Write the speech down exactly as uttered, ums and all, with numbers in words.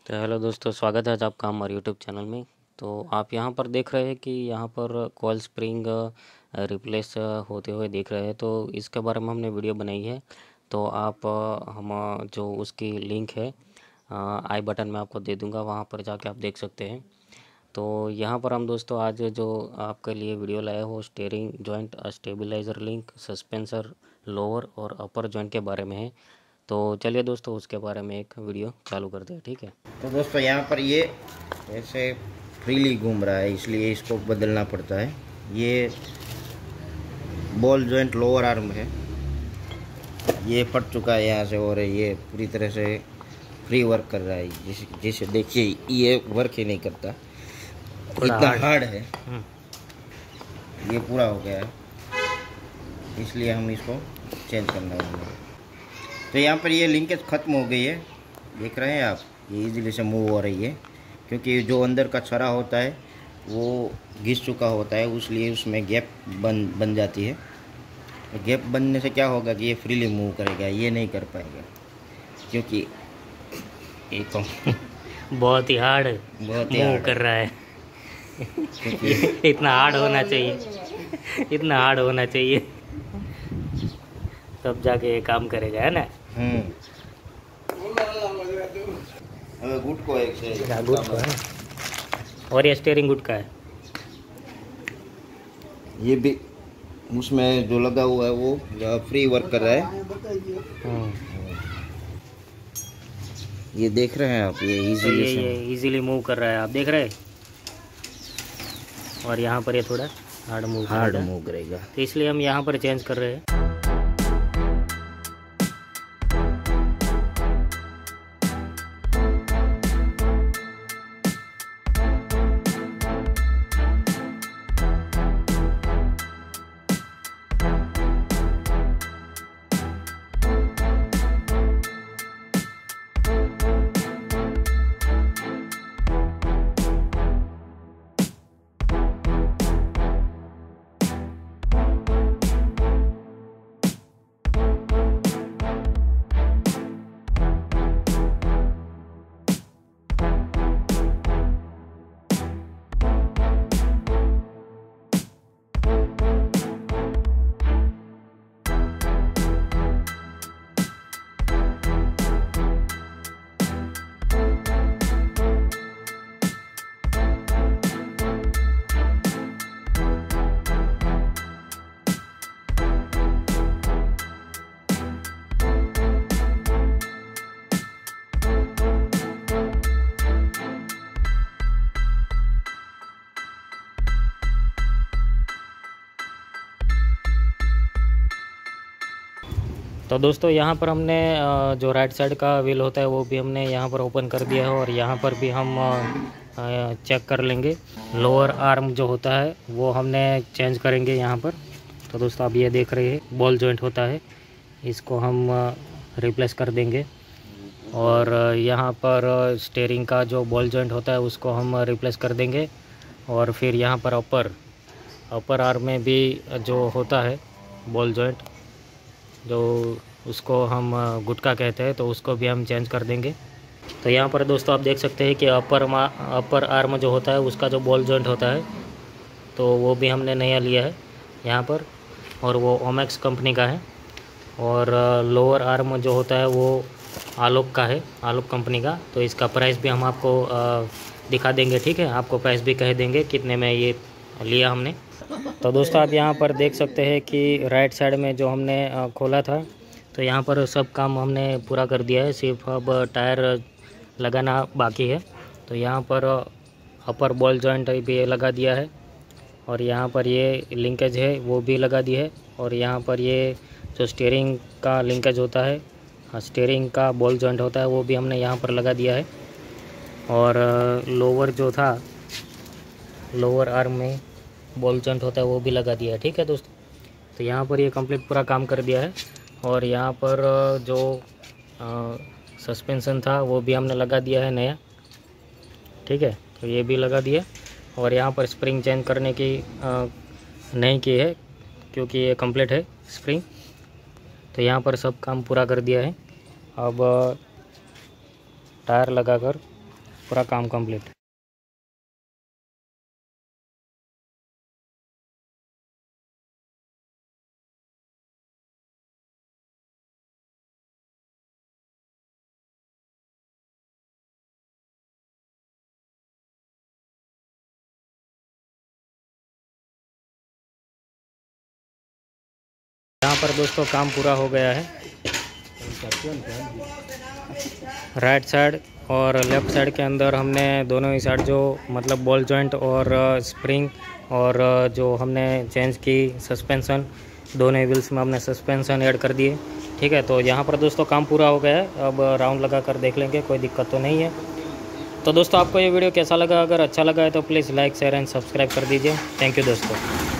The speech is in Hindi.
तो हेलो दोस्तों, स्वागत है आज आपका हमारे यूट्यूब चैनल में। तो आप यहाँ पर देख रहे हैं कि यहाँ पर कॉइल स्प्रिंग रिप्लेस होते हुए देख रहे हैं। तो इसके बारे में हमने वीडियो बनाई है। तो आप अ, हम अ, जो उसकी लिंक है आई बटन में आपको दे दूँगा, वहाँ पर जाके आप देख सकते हैं। तो यहाँ पर हम दोस्तों आज जो आपके लिए वीडियो लाए हो steering joint stabiliser link suspension lower और अपर जॉइंट के बारे में है। तो चलिए दोस्तों उसके बारे में एक वीडियो चालू करते हैं, ठीक है। तो दोस्तों यहाँ पर ये ऐसे फ्रीली घूम रहा है, इसलिए इसको बदलना पड़ता है। ये बॉल जॉइंट लोअर आर्म है, ये फट चुका है यहाँ से और ये पूरी तरह से फ्री वर्क कर रहा है। जिस जैसे देखिए ये वर्क ही नहीं करता, इतना हार्ड है। ये पूरा हो गया है, इसलिए हम इसको चेंज करना होगा। तो यहाँ पर ये लिंकेज ख़त्म हो गई है, देख रहे हैं आप, ये इजीली से मूव हो रही है, क्योंकि जो अंदर का छरा होता है वो घिस चुका होता है, इसलिए उसमें गैप बन बन जाती है। गैप बनने से क्या होगा कि ये फ्रीली मूव करेगा, ये नहीं कर पाएगा क्योंकि एक बहुत ही हार्ड बहुत ही मूव हार्ड कर रहा है। इतना हार्ड होना चाहिए, इतना हार्ड होना चाहिए, तब जाके ये काम करेगा, है ना। हम्म अब गुड को एक से गुड का है और ये स्टीयरिंग गुड का है। ये भी उसमें जो लगा हुआ है वो फ्री वर्क कर रहा है। ये देख रहे हैं आप, ये तो इजीली ये ये इजीली मूव कर रहा है, आप देख रहे हैं। और यहाँ पर ये थोड़ा हार्ड मूव हार्ड मूव करेगा, तो इसलिए हम यहाँ पर चेंज कर रहे हैं। तो दोस्तों यहाँ पर हमने जो राइट साइड का व्हील होता है वो भी हमने यहाँ पर ओपन कर दिया है, और यहाँ पर भी हम चेक कर लेंगे। लोअर आर्म जो होता है वो हमने चेंज करेंगे यहाँ पर। तो दोस्तों आप ये देख रहे हैं बॉल जॉइंट होता है, इसको हम रिप्लेस कर देंगे। और यहाँ पर स्टीयरिंग का जो बॉल जॉइंट होता है उसको हम रिप्लेस कर देंगे। और फिर यहाँ पर अपर अपर आर्म में भी जो होता है बॉल जॉइंट, जो उसको हम गुटका कहते हैं, तो उसको भी हम चेंज कर देंगे। तो यहाँ पर दोस्तों आप देख सकते हैं कि अपर अपर आर्म जो होता है उसका जो बॉल जॉइंट होता है तो वो भी हमने नया लिया है यहाँ पर, और वो ओमेक्स कंपनी का है। और लोअर आर्म जो होता है वो आलोक का है, आलोक कंपनी का। तो इसका प्राइस भी हम आपको दिखा देंगे, ठीक है। आपको प्राइस भी कह देंगे कितने में ये लिया हमने। तो दोस्तों आप यहाँ पर देख सकते हैं कि राइट साइड में जो हमने खोला था, तो यहाँ पर सब काम हमने पूरा कर दिया है, सिर्फ अब टायर लगाना बाकी है। तो यहाँ पर अपर बॉल जॉइंट भी लगा दिया है, और यहाँ पर ये लिंकेज है वो भी लगा दी है। और यहाँ पर ये जो स्टीयरिंग का लिंकेज होता है, स्टीयरिंग का बॉल जॉइंट होता है, वो भी हमने यहाँ पर लगा दिया है। और लोअर जो था, लोअर आर्म में बॉल जॉइंट होता है वो भी लगा दिया है, ठीक है दोस्तों। तो यहाँ पर ये कंप्लीट पूरा काम कर दिया है। और यहाँ पर जो सस्पेंशन था वो भी हमने लगा दिया है नया, ठीक है। तो ये भी लगा दिया। और यहाँ पर स्प्रिंग चेंज करने की आ, नहीं की है, क्योंकि ये कंप्लीट है स्प्रिंग। तो यहाँ पर सब काम पूरा कर दिया है। अब टायर लगाकर पूरा काम कंप्लीट। यहाँ पर दोस्तों काम पूरा हो गया है। राइट साइड और लेफ़्ट साइड के अंदर हमने दोनों ही साइड जो मतलब बॉल जॉइंट और स्प्रिंग और जो हमने चेंज की सस्पेंशन, दोनों ही व्हील्स में हमने सस्पेंशन ऐड कर दिए। ठीक है, तो यहाँ पर दोस्तों काम पूरा हो गया है। अब राउंड लगा कर देख लेंगे, कोई दिक्कत तो नहीं है। तो दोस्तों आपको ये वीडियो कैसा लगा? अगर अच्छा लगा है तो please like share and subscribe कर दीजिए। थैंक यू दोस्तों।